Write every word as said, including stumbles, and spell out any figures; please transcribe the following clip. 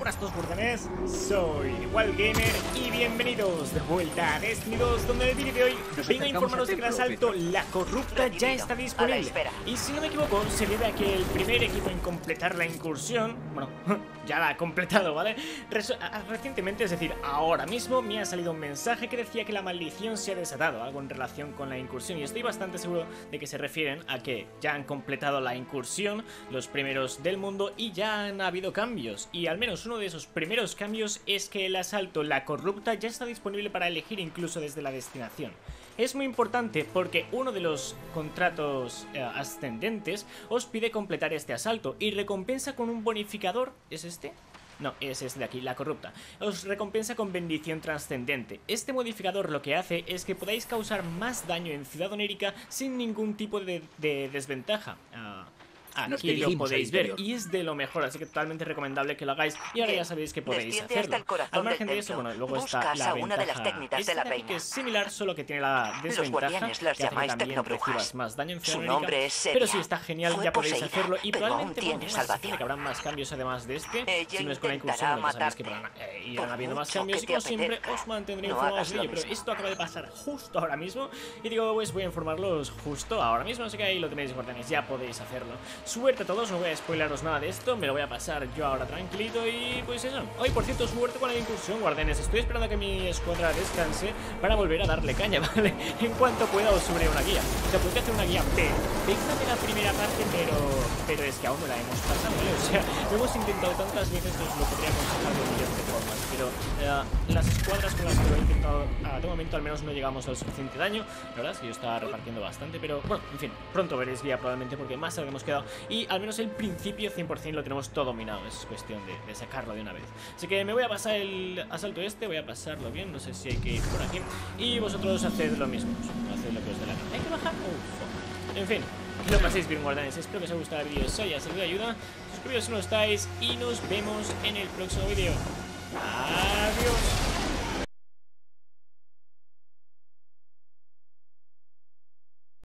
buenas a todos, guardianes. Soy Wild Gamer y bienvenidos de vuelta a Destiny dos, donde en el vídeo de hoy vengo a informaros de que el asalto La Corrupta ya está disponible. Y si no me equivoco, se debe a que el primer equipo en completar la incursión, bueno, ya la ha completado, ¿vale? Resu recientemente, es decir, ahora mismo me ha salido un mensaje que decía que la maldición se ha desatado, algo en relación con la incursión, y estoy bastante seguro de que se refieren a que ya han completado la incursión, los primeros del mundo, y ya han habido cambios. Y al menos uno de esos primeros cambios es que el asalto La Corrupta ya está disponible para elegir incluso desde la destinación. Es muy importante porque uno de los contratos eh, ascendentes os pide completar este asalto y recompensa con un bonificador. ¿Es este? No, es este de aquí, La Corrupta. Os recompensa con bendición trascendente. Este modificador lo que hace es que podáis causar más daño en Ciudad Onérica sin ningún tipo de, de desventaja. Uh, Aquí lo podéis ver y es de lo mejor, así que totalmente recomendable que lo hagáis. Y ahora ya sabéis que podéis hacerlo. Al margen de eso, bueno, luego está la ventaja esta de aquí, que es similar, solo que tiene la desventaja que hace que también recibas más daño en Ciudad Onérica. Pero sí, está genial, ya podéis hacerlo. Y probablemente, bueno, que habrán más cambios además de este. Si no es con la incursión, ya sabéis que eh, irán habiendo más cambios. Y como siempre, os mantendré informados de ello. Pero esto acaba de pasar justo ahora mismo y digo, pues voy a informarlos justo ahora mismo. Así que ahí lo tenéis, guardianes, ya podéis hacerlo. Suerte a todos, no voy a spoilaros nada de esto, me lo voy a pasar yo ahora tranquilito. Y pues eso, hoy por cierto, suerte con la incursión, guardianes. Estoy esperando a que mi escuadra descanse para volver a darle caña, ¿vale? En cuanto pueda os subiré una guía. O sea, podría hacer una guía perfecta de la primera parte, pero pero es que aún no la hemos pasado, ¿vale? O sea, lo hemos intentado tantas veces que os lo podría aconsejar de millones de formas. Pero uh, las escuadras con las que lo he intentado uh, de momento al menos no llegamos al suficiente daño. La verdad es que yo estaba repartiendo bastante, pero bueno, en fin, pronto veréis guía probablemente porque más tarde hemos quedado. Y al menos el principio cien por cien lo tenemos todo dominado. Es cuestión de, de sacarlo de una vez. Así que me voy a pasar el asalto este. Voy a pasarlo bien, no sé si hay que ir por aquí. Y vosotros haced lo mismo, haced lo que os dé la gana. ¿Hay que bajar? Uf. En fin, que lo paséis bien, guardianes. Espero que os haya gustado el vídeo. Si haya servido de ayuda, suscribiros si no estáis. Y nos vemos en el próximo vídeo. Adiós.